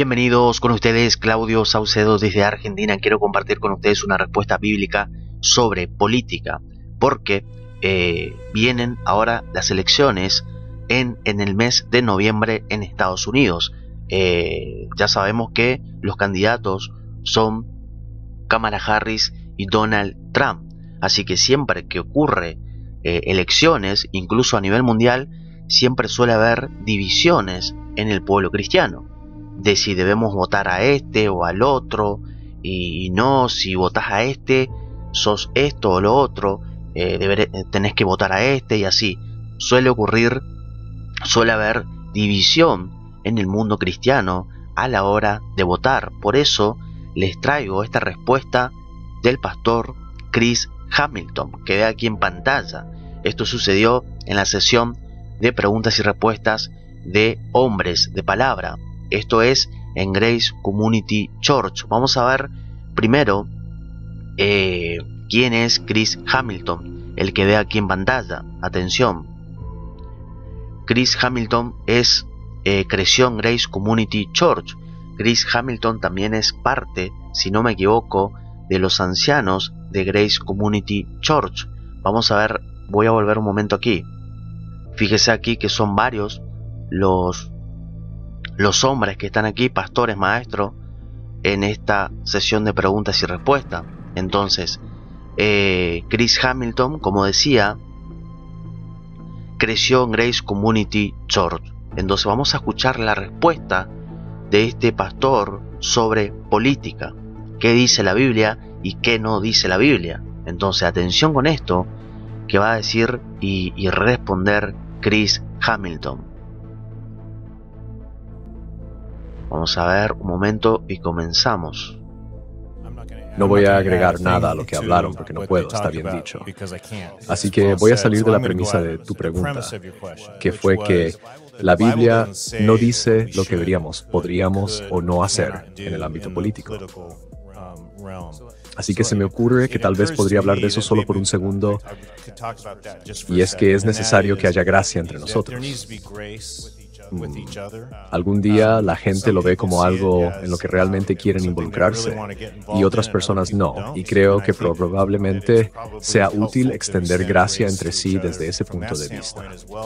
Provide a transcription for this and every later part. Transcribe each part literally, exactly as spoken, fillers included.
Bienvenidos con ustedes, Claudio Saucedo desde Argentina. Quiero compartir con ustedes una respuesta bíblica sobre política, porque eh, vienen ahora las elecciones en, en el mes de noviembre en Estados Unidos. Eh, ya sabemos que los candidatos son Kamala Harris y Donald Trump, así que siempre que ocurre eh, elecciones, incluso a nivel mundial, siempre suele haber divisiones en el pueblo cristiano, de si debemos votar a este o al otro, y no, si votás a este, sos esto o lo otro, eh, deber, tenés que votar a este, y así. Suele ocurrir, suele haber división en el mundo cristiano a la hora de votar. Por eso les traigo esta respuesta del pastor Chris Hamilton, que ve aquí en pantalla. Esto sucedió en la sesión de preguntas y respuestas de hombres de palabra. Esto es en Grace Community Church. Vamos a ver primero eh, quién es Chris Hamilton, el que ve aquí en pantalla. Atención. Chris Hamilton es eh, creció en Grace Community Church. Chris Hamilton también es parte, si no me equivoco, de los ancianos de Grace Community Church. Vamos a ver, voy a volver un momento aquí. Fíjese aquí que son varios los los hombres que están aquí, pastores, maestros, en esta sesión de preguntas y respuestas. Entonces, eh, Chris Hamilton, como decía, creció en Grace Community Church. Entonces vamos a escuchar la respuesta de este pastor sobre política. ¿Qué dice la Biblia y qué no dice la Biblia? Entonces, atención con esto que va a decir y, y responder Chris Hamilton. Vamos a ver un momento y comenzamos. No voy a agregar nada a lo que hablaron porque no puedo, está bien dicho. Así que voy a salir de la premisa de tu pregunta, que fue que la Biblia no dice lo que deberíamos, podríamos o no hacer en el ámbito político. Así que se me ocurre que tal vez podría hablar de eso solo por un segundo, y es que es necesario que haya gracia entre nosotros. Mm, algún día la gente lo ve como algo en lo que realmente quieren involucrarse y otras personas no, y creo que probablemente sea útil extender gracia entre sí desde ese punto de vista.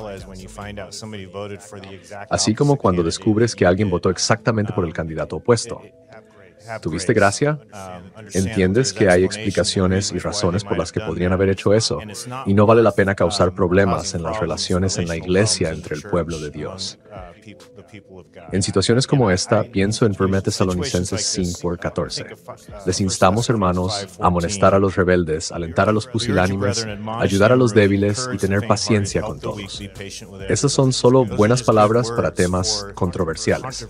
Así como cuando descubres que alguien votó exactamente por el candidato opuesto. ¿Tuviste gracia? Entiendes que hay explicaciones y razones por las que podrían haber hecho eso, y no vale la pena causar problemas en las relaciones en la iglesia entre el pueblo de Dios. En situaciones como esta, pienso en Primera Tesalonicenses cinco catorce. Les instamos, hermanos, a amonestar a los rebeldes, alentar a los pusilánimes, ayudar a los débiles y tener paciencia con todos. Esas son solo buenas palabras para temas controversiales.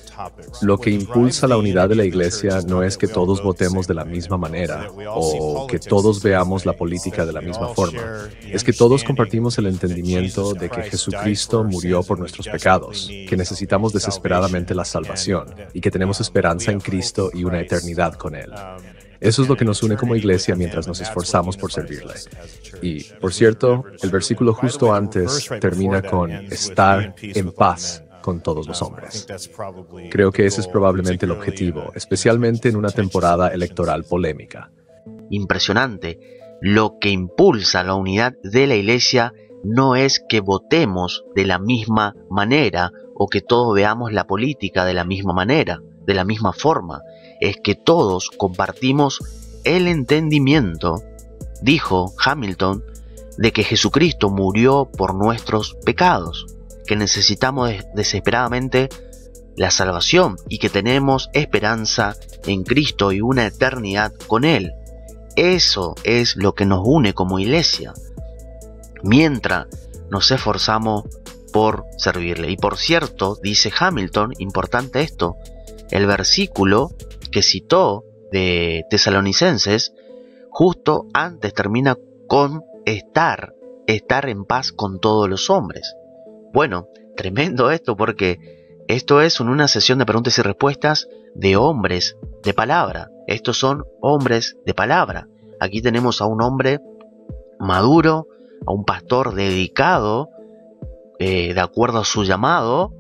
Lo que impulsa la unidad de la iglesia no es que todos votemos de la misma manera o que todos veamos la política de la misma forma. Es que todos compartimos el entendimiento de que Jesucristo murió por nuestros pecados, que necesitamos desesperadamente la salvación y que tenemos esperanza en Cristo y una eternidad con Él. Eso es lo que nos une como iglesia mientras nos esforzamos por servirle. Y, por cierto, el versículo justo antes termina con estar en paz con todos los hombres. Creo que ese es probablemente el objetivo, especialmente en una temporada electoral polémica. Impresionante. Lo que impulsa la unidad de la iglesia no es que votemos de la misma manera o que todos veamos la política de la misma manera, de la misma forma. Es que todos compartimos el entendimiento, dijo Hamilton, de que Jesucristo murió por nuestros pecados, que necesitamos desesperadamente la salvación y que tenemos esperanza en Cristo y una eternidad con Él. Eso es lo que nos une como iglesia, mientras nos esforzamos por servirle. Y por cierto, dice Hamilton, importante esto, el versículo que citó de Tesalonicenses, justo antes termina con estar, estar en paz con todos los hombres. Bueno, tremendo esto, porque esto es una sesión de preguntas y respuestas de hombres de palabra. Estos son hombres de palabra. Aquí tenemos a un hombre maduro, a un pastor dedicado, eh, de acuerdo a su llamado,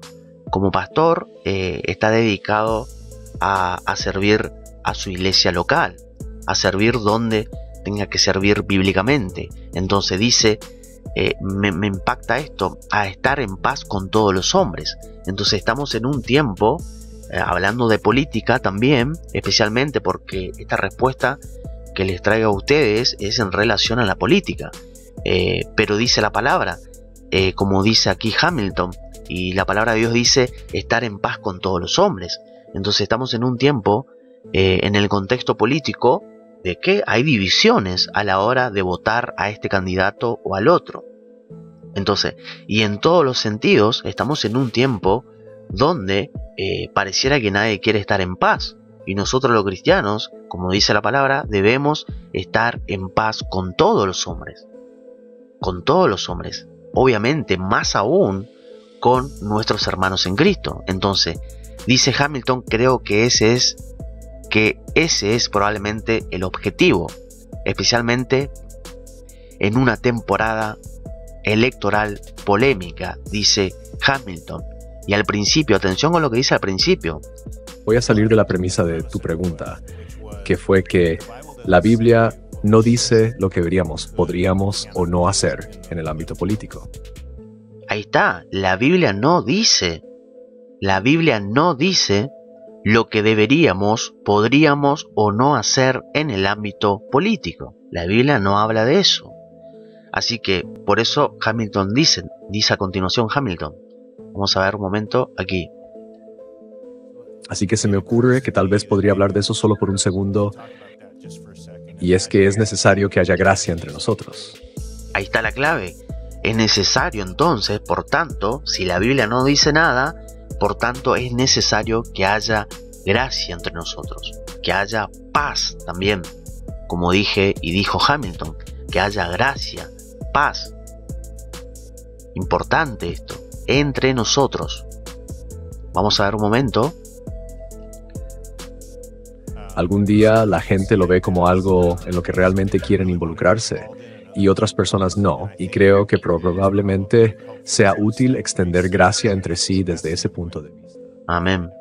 como pastor eh, está dedicado a, a servir a su iglesia local, a servir donde tenga que servir bíblicamente. Entonces dice, eh, me, me impacta esto, a estar en paz con todos los hombres. Entonces estamos en un tiempo, eh, hablando de política también, especialmente porque esta respuesta que les traigo a ustedes es en relación a la política. Eh, pero dice la palabra, eh, como dice aquí Hamilton, y la palabra de Dios dice estar en paz con todos los hombres. Entonces estamos en un tiempo, eh, en el contexto político, de que hay divisiones a la hora de votar a este candidato o al otro. Entonces, y en todos los sentidos, estamos en un tiempo donde eh, pareciera que nadie quiere estar en paz. Y nosotros los cristianos, como dice la palabra, debemos estar en paz con todos los hombres. Con todos los hombres. Obviamente, más aún con nuestros hermanos en Cristo. Entonces, dice Hamilton, creo que ese es, que ese es probablemente el objetivo. Especialmente en una temporada electoral polémica, dice Hamilton. Y al principio, atención con lo que dice al principio. Voy a salir de la premisa de tu pregunta, que fue que la Biblia no dice lo que deberíamos, podríamos o no hacer en el ámbito político. Ahí está, la Biblia no dice, la Biblia no dice lo que deberíamos, podríamos o no hacer en el ámbito político. La Biblia no habla de eso. Así que por eso Hamilton dice, dice a continuación Hamilton. Vamos a ver un momento aquí. Así que se me ocurre que tal vez podría hablar de eso solo por un segundo, y es que es necesario que haya gracia entre nosotros. Ahí está la clave. Es necesario entonces, por tanto, si la Biblia no dice nada, por tanto es necesario que haya gracia entre nosotros, que haya paz también, como dije y dijo Hamilton, que haya gracia, paz. Importante esto, entre nosotros. Vamos a ver un momento. Algún día la gente lo ve como algo en lo que realmente quieren involucrarse y otras personas no, y creo que probablemente sea útil extender gracia entre sí desde ese punto de vista. Amén.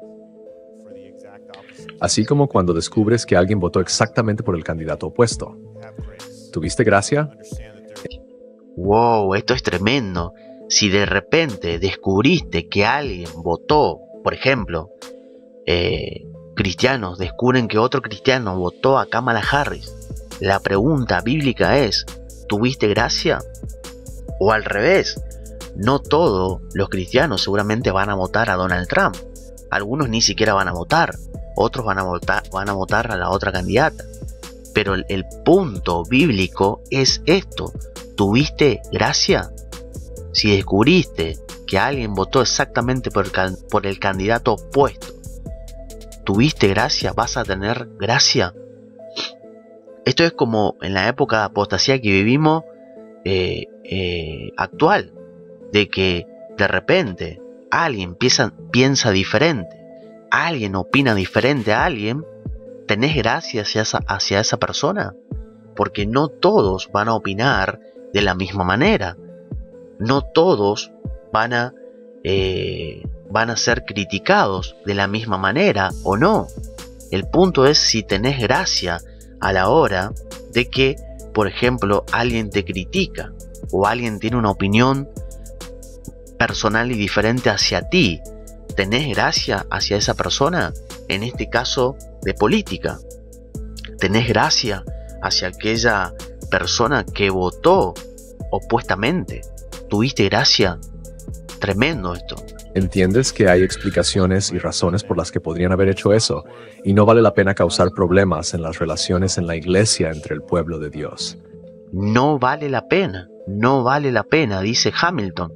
Así como cuando descubres que alguien votó exactamente por el candidato opuesto. ¿Tuviste gracia? Wow, esto es tremendo. Si de repente descubriste que alguien votó, por ejemplo, eh, cristianos descubren que otro cristiano votó a Kamala Harris, la pregunta bíblica es, ¿tuviste gracia? O al revés, no todos los cristianos seguramente van a votar a Donald Trump. Algunos ni siquiera van a votar, otros van a votar, van a votar a la otra candidata. Pero el, el punto bíblico es esto, ¿tuviste gracia? Si descubriste que alguien votó exactamente por el, por el candidato opuesto, ¿tuviste gracia? ¿Vas a tener gracia? Esto es como en la época de apostasía que vivimos eh, eh, actual, de que de repente alguien piensa, piensa diferente, alguien opina diferente a alguien, ¿tenés gracia hacia esa, hacia esa persona? Porque no todos van a opinar de la misma manera, no todos van a... Eh, van a ser criticados de la misma manera o no. El punto es si tenés gracia a la hora de que, por ejemplo, alguien te critica o alguien tiene una opinión personal y diferente hacia ti. ¿Tenés gracia hacia esa persona? En este caso de política. ¿Tenés gracia hacia aquella persona que votó opuestamente? ¿Tuviste gracia? Tremendo esto. Entiendes que hay explicaciones y razones por las que podrían haber hecho eso, y no vale la pena causar problemas en las relaciones en la iglesia entre el pueblo de Dios. No vale la pena, no vale la pena, dice Hamilton.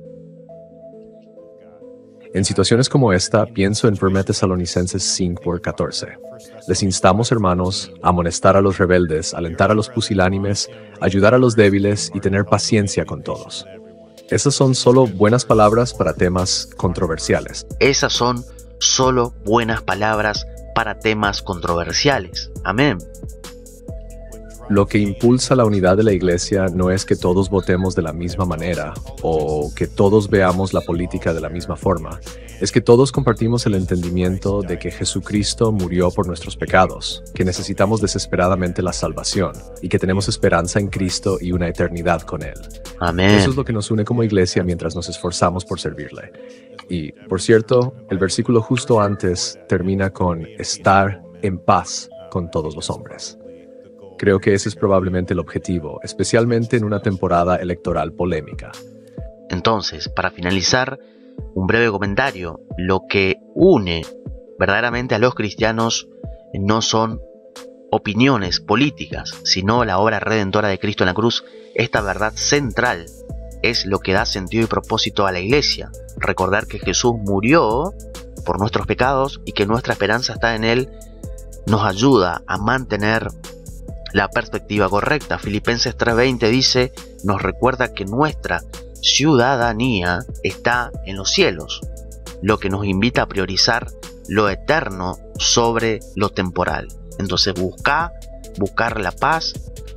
En situaciones como esta, pienso en Primera Tesalonicenses cinco catorce. Les instamos, hermanos, a amonestar a los rebeldes, alentar a los pusilánimes, ayudar a los débiles y tener paciencia con todos. Esas son solo buenas palabras para temas controversiales. Esas son solo buenas palabras para temas controversiales. Amén. Lo que impulsa la unidad de la iglesia no es que todos votemos de la misma manera o que todos veamos la política de la misma forma. Es que todos compartimos el entendimiento de que Jesucristo murió por nuestros pecados, que necesitamos desesperadamente la salvación y que tenemos esperanza en Cristo y una eternidad con Él. Amén. Eso es lo que nos une como iglesia mientras nos esforzamos por servirle. Y, por cierto, el versículo justo antes termina con estar en paz con todos los hombres. Creo que ese es probablemente el objetivo, especialmente en una temporada electoral polémica. Entonces, para finalizar, un breve comentario. Lo que une verdaderamente a los cristianos no son opiniones políticas, sino la obra redentora de Cristo en la cruz. Esta verdad central es lo que da sentido y propósito a la iglesia. Recordar que Jesús murió por nuestros pecados y que nuestra esperanza está en Él nos ayuda a mantener la perspectiva correcta. Filipenses tres veinte dice, nos recuerda que nuestra ciudadanía está en los cielos, lo que nos invita a priorizar lo eterno sobre lo temporal. Entonces busca, buscar la paz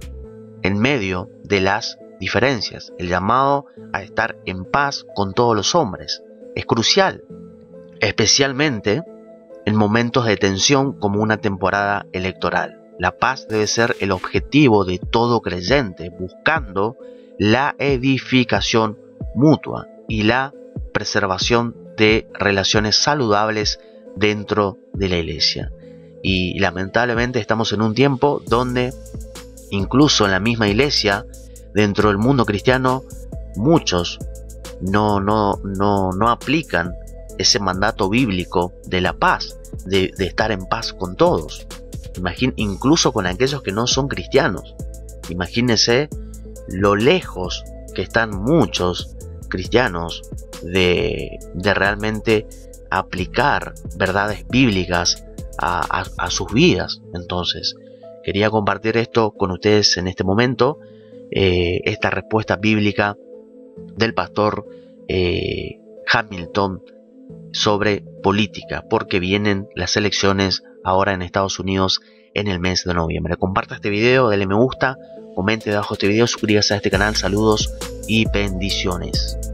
en medio de las diferencias. El llamado a estar en paz con todos los hombres es crucial, especialmente en momentos de tensión como una temporada electoral. La paz debe ser el objetivo de todo creyente, buscando la edificación mutua y la preservación de relaciones saludables dentro de la iglesia. Y lamentablemente estamos en un tiempo donde incluso en la misma iglesia, dentro del mundo cristiano, muchos no, no, no, no aplican ese mandato bíblico de la paz, de, de estar en paz con todos. Imagín, incluso con aquellos que no son cristianos. Imagínense lo lejos que están muchos cristianos de, de realmente aplicar verdades bíblicas a, a, a sus vidas. Entonces, quería compartir esto con ustedes en este momento, eh, esta respuesta bíblica del pastor eh, Hamilton sobre política, porque vienen las elecciones ahora en Estados Unidos en el mes de noviembre. Comparta este video, dale me gusta, comente debajo de este video, suscríbase a este canal, saludos y bendiciones.